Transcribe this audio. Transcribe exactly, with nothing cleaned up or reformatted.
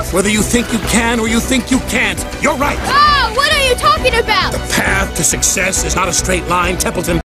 Whether you think you can or you think you can't, you're right. Oh, what are you talking about? The path to success is not a straight line, Templeton.